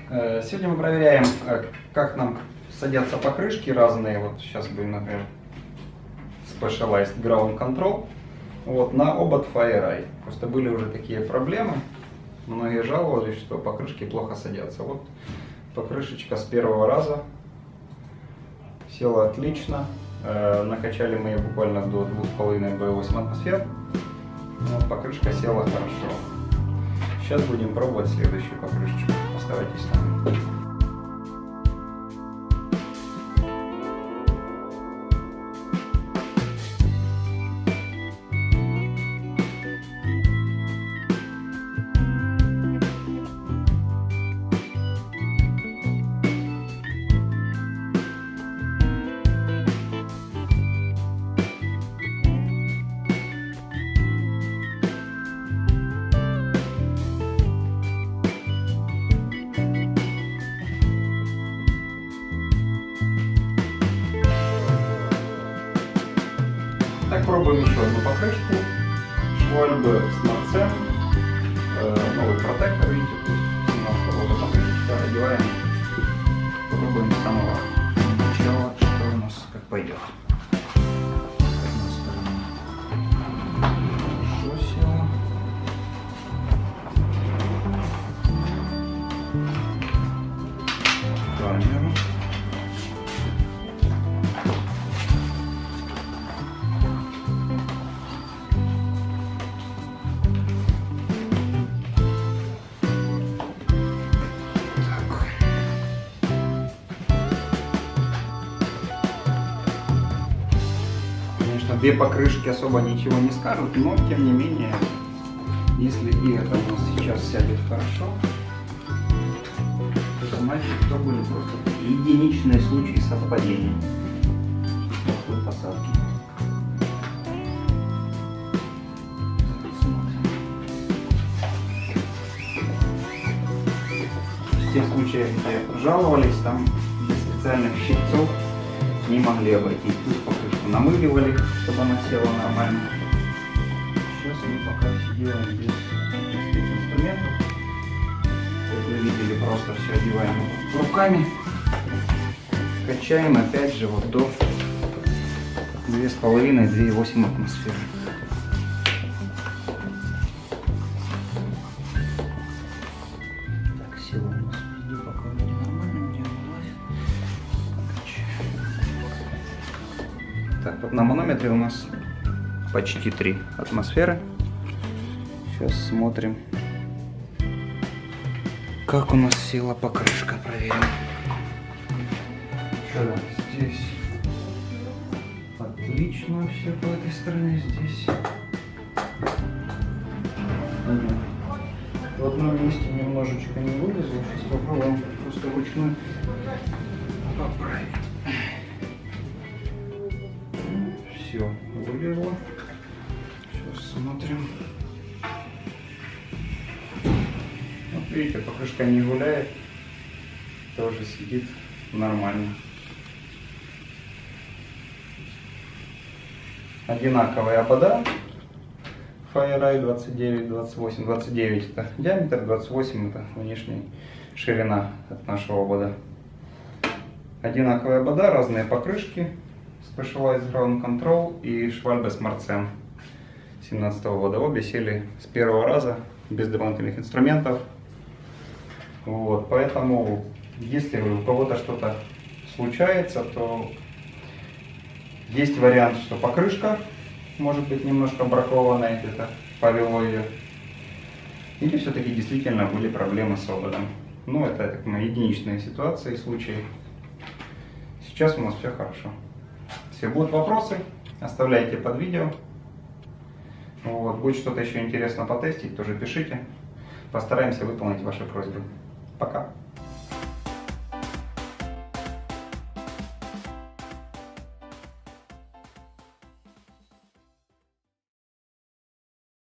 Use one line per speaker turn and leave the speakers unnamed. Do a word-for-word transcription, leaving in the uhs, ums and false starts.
Сегодня мы проверяем, как нам садятся покрышки разные. Вот сейчас будем, например, Specialized Ground Control вот, на обод FireEye. Просто были уже такие проблемы. Многие жаловались, что покрышки плохо садятся. Вот покрышечка с первого раза села отлично. Накачали мы ее буквально до двух с половиной бэ восемь атмосфер. Вот, покрышка села хорошо. Сейчас будем пробовать следующую покрышечку. Оставайтесь с нами. Так, пробуем еще одну покрышку. Schwalbe Smart-Cem. Новый протектор, видите, семнадцатого года покрышечка. Одеваем. Попробуем с самого начала, что у нас как пойдет. Хорошо села. Камеру. Две покрышки особо ничего не скажут, но тем не менее, если и это у нас сейчас сядет хорошо, то значит, то были просто единичные случаи совпадения такой посадки. В тех случаях, где жаловались, там без специальных щипцов не могли обойтись. Тут покрышку намыливали, чтобы она села нормально. Сейчас мы пока все делаем без простых инструментов. Как вы видели, просто все одеваем руками. Качаем опять же вот до две с половиной — две и восемь атмосфер. Так, сила у нас везде пока вроде нормально, где она влазит. Так, вот на манометре у нас почти три атмосферы. Сейчас смотрим, как у нас села покрышка. Проверим. Что, здесь отлично все по этой стороне. Здесь в одном месте немножечко не вылезло. Сейчас попробуем просто вручную поправить. Все, вылезло. Сейчас смотрим. Вот видите, покрышка не гуляет, тоже сидит нормально. Одинаковые обода. FireEye двадцать девять, двадцать восемь, двадцать девять это диаметр, двадцать восемь это внешняя ширина от нашего обода. Одинаковые обода, разные покрышки. Specialized Ground Control и Schwalbe Smart-Cem семнадцатого года. Обе сели с первого раза, без дополнительных инструментов. Вот, поэтому, если у кого-то что-то случается, то есть вариант, что покрышка может быть немножко бракованная, где-то повело ее. Или все-таки действительно были проблемы с ободом. Ну, это так, единичные ситуации, случаи. Сейчас у нас все хорошо. Если будут вопросы, оставляйте под видео. Вот, будет что-то еще интересно потестить, тоже пишите. Постараемся выполнить ваши просьбы. Пока.